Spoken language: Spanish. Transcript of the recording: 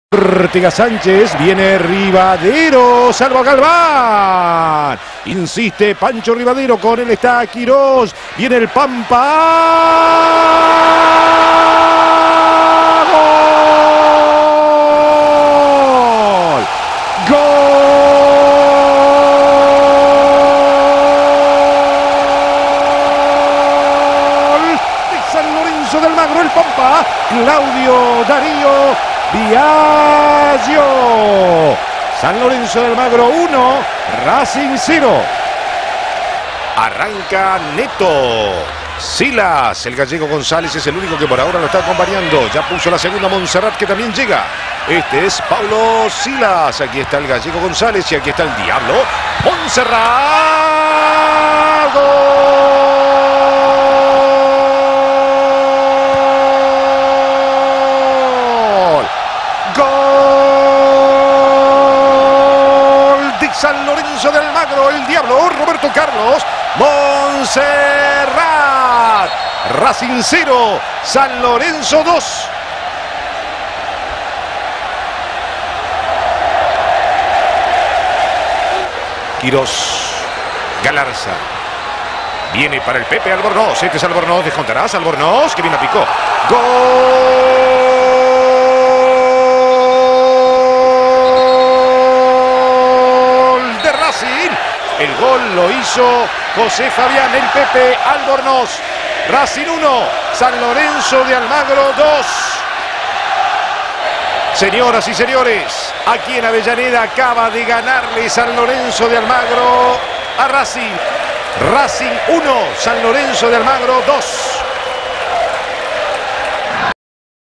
Ortega Sánchez, viene Rivadero, salva Galván, insiste Pancho Rivadero, con él está Quirós, viene el Pampa, ¡gol! ¡Gol! De San Lorenzo de Almagro, el Pampa, Claudio Darío Biagio. San Lorenzo de Almagro 1, Racing 0. Arranca Neto. Silas, el gallego González es el único que por ahora lo está acompañando. Ya puso la segunda Montserrat, que también llega. Este es Paulo Silas. Aquí está el gallego González y aquí está el Diablo Montserrat. ¡Gol! ¡Gol de San Lorenzo de Almagro! El Diablo Roberto Carlos Montserrat. Racing 0, San Lorenzo 2. Quirós, Galarza. Viene para el Pepe Albornoz. Este es Albornoz, descontarás Albornoz, que viene a picó. ¡Gol de Racing! El gol lo hizo José Fabián, el Pepe Albornoz. Racing 1, San Lorenzo de Almagro 2. Señoras y señores, aquí en Avellaneda acaba de ganarle San Lorenzo de Almagro a Racing. Racing 1, San Lorenzo de Almagro 2.